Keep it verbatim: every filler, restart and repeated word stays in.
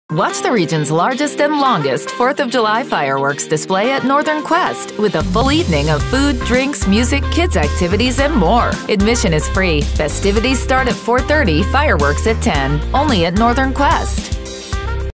Watch the region's largest and longest fourth of July fireworks display at Northern Quest with a full evening of food, drinks, music, kids' activities, and more. Admission is free. Festivities start at four thirty, fireworks at ten. Only at Northern Quest.